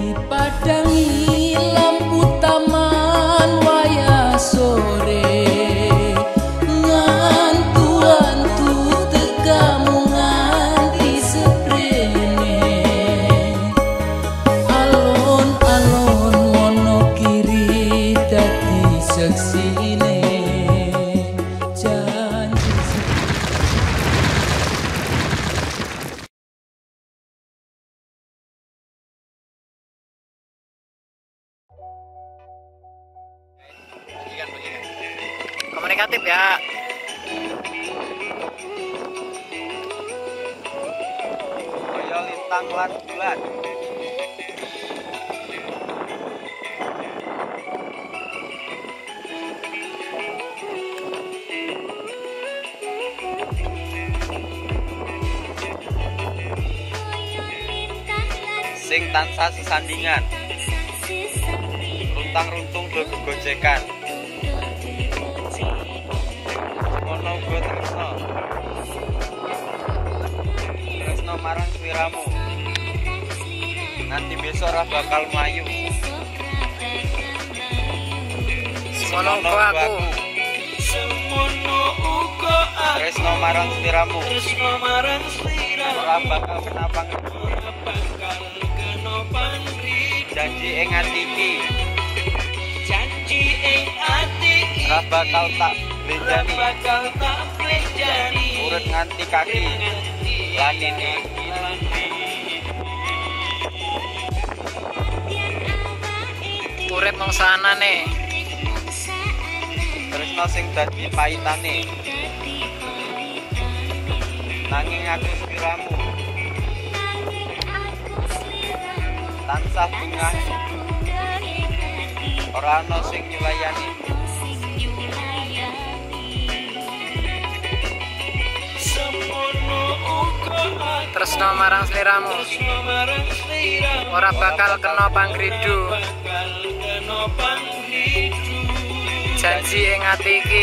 Dipadangi lampu taman wayah sore, ngantu-antu tekamu nganti seprene. Alon-alon Wonokiri dadi seksine janji. Komunikatif ya. Kaya lintang lan bulan. Sing tansah sesandingan, runtang-runtung do gegojekan. Semono uga tresno, tresno marang sliramu. Nanti besok ora bakal mlayu. Semono uga aku. Tresno marang sliramu. Ora bakal kena pangridu. Janji ing ati iki. Ora bakal tak blenjani. Urut nganti kaki lan ini. Urip mong sanane. Tresno sing dadi paitane. Nanging aku sliramu tansah bungah, ora ana sing nyulayani. Tresno marang sliramu ora bakal kena pangridu. Janji ing ati iki.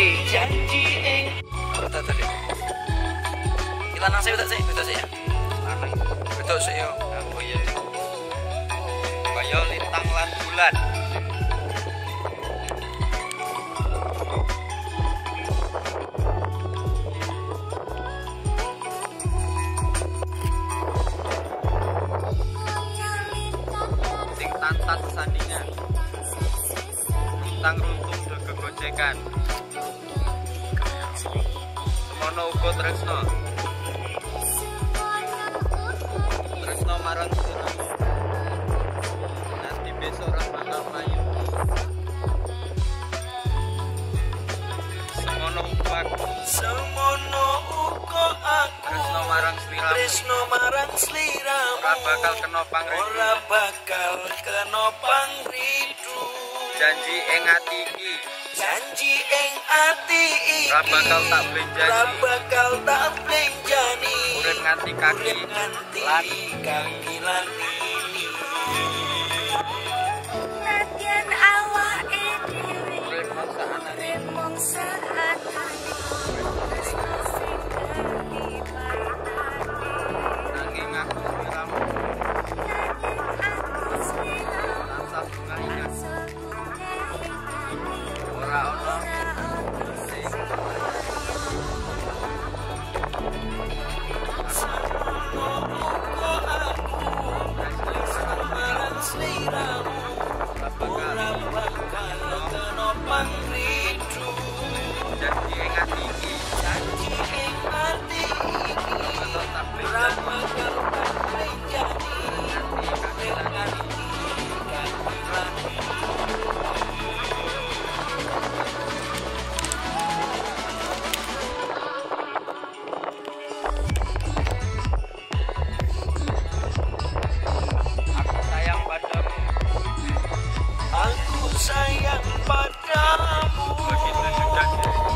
Kita nang sih, betul sih ya. Betul sih ya. Oh iya. Kaya lintang lan bulan. Sing tansah sesandingan, runtang runtung do gegojekan. Semono uga tresno, tresno marang sliramu. Nanti besok ora bakal mlayu. Semono uga aku. Tresno marang sliramu. Ora bakal kena pangridu. Janji ing ati iki. Ora bakal tak blenjani. Urip nganti kaki lan Latihan awake dhewe urip masakanane. mung saatane sing Nanging aku sliramu tansah bungah ingat. Ora ana sing janji ing ati iki. Ora bakal tak blenjani. Aku sayang padamu. Begitu juga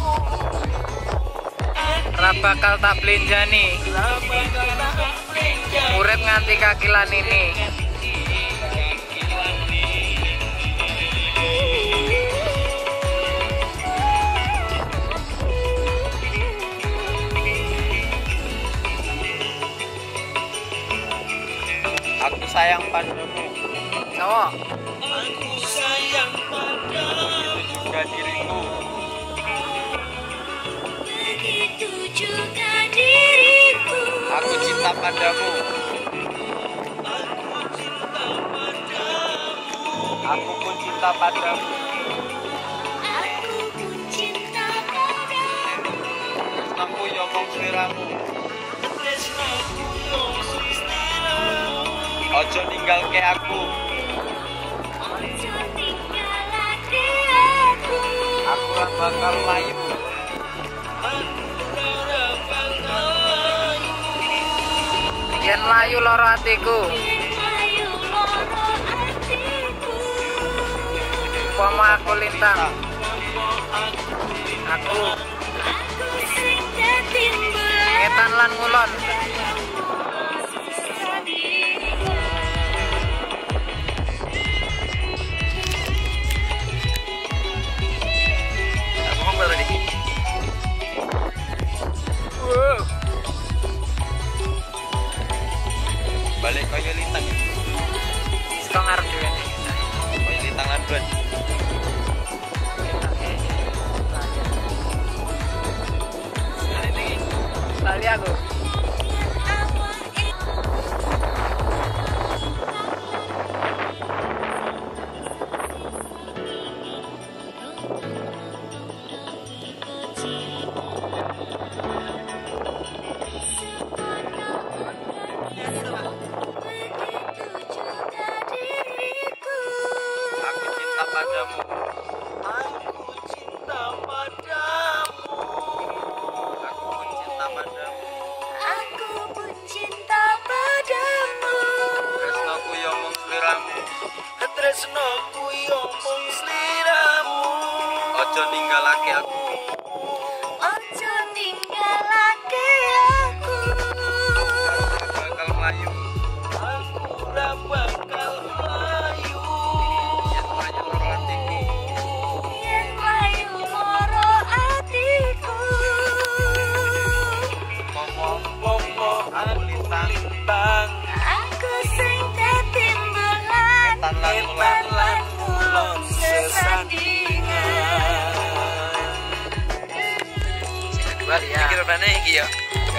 Ora bakal tak blenjani. Urip nganti kaki lan ini. Aku sayang padamu. Cowok. Juga diriku. Begitu juga diriku. Aku cinta padamu. Aku pun cinta padamu. Aku pun cinta padamu. Tresnaku yo mung sliramu. Ojo ninggalke aku. Ojo ninggalake aku. Aku ora bakal layu. Yen layu loro atiku. Ayo loro hatiku. Umpama aku lintang. Aku Aku sing dadi bulan. ngetan lan ngulon. Aku mau tadi. Balik koyo lintang. Saka ngarep dhewe. Koyo lintang lan bron. Lali aku. Aku cinta padamu. Aku pun cinta padamu. Aku pun cinta padamu. Tresnaku yo mung sliramu. Ojo ninggalake aku. Ojo ninggalake aku. Bakal melayu. Yen melayu loro hatiku. Yen layu loro atiku. Popo aku lintang. Aku sing dadi bulan. Ngetan lan ngulon. Lan ngulon sesandingan. Bali ya. Iki rene iki ya.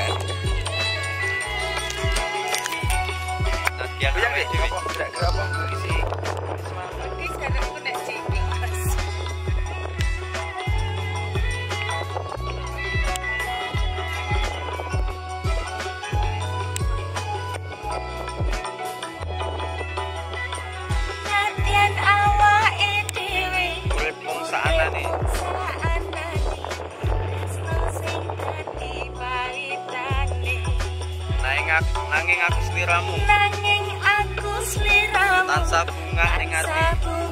Latihan awake dhewe. Latihan awake dhewe. Urip mung saanane. Nanging aku sliramu. Nanging aku sliramu. Tansah bunga ning ati.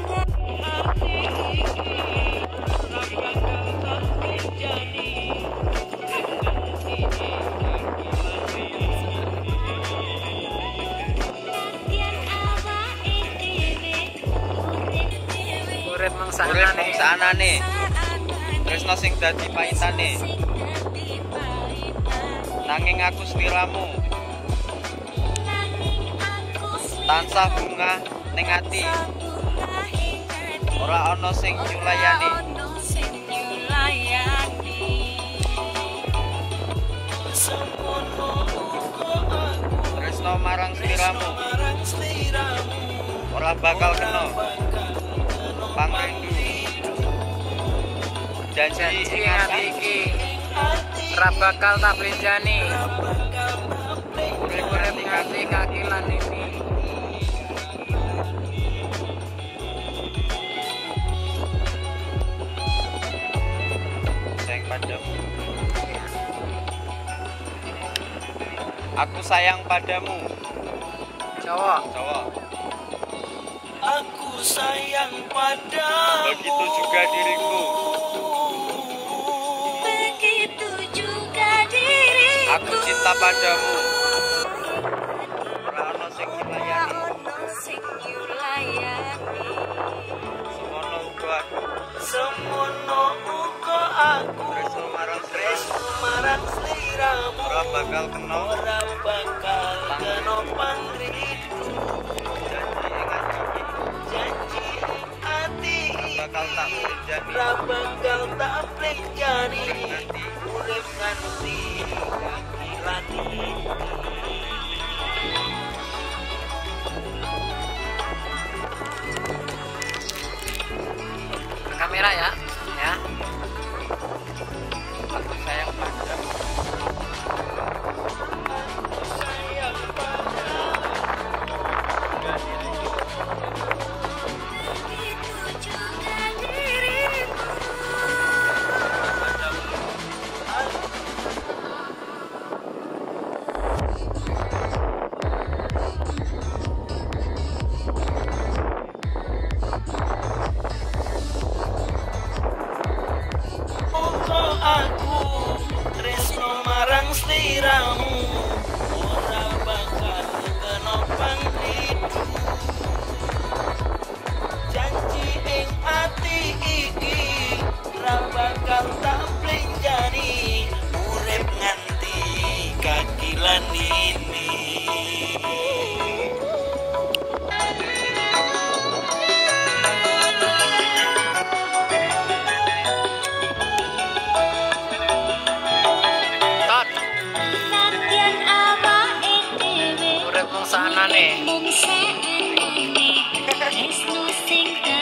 Urip Urip mangsanane. mung saanane. Tresno sing dadi paitane. Nanging aku sliramu. Tansah bunga ning ati. Ora ana sing nyulayani. Tresno marang sliramu. Ora bakal kena. Pangrindu. Janji Janji ing ing ati ati. iki. Ora bakal tak blenjani. Urip ing ati kaki lan ini. Sayang padamu. Aku sayang padamu. Cowok. Cowok. Aku sayang padamu. Begitu juga diriku. Begitu juga diriku. Aku cinta padamu. Ora ana sing nyulayani. Ono sing nyulayani. Semono uga aku. Semono uga aku. Tresno marang Tresno marang sliramu. ora bakal kena. Ora bakal kena pangriku. ora bakal tak plenjani urip nganti kaki lani. Kamera ya, ya. Aku sayang padamu. Sayang padamu. Begitu juga dirimu. Muka aku tresno marang sliramu ora bakal kenopang itu. Janji ing ati iki ora bakal tak plenjani urip nganti kaki lanini. Tot, Latihan awake dhewe urip mung sanane. mung saenane tresno sing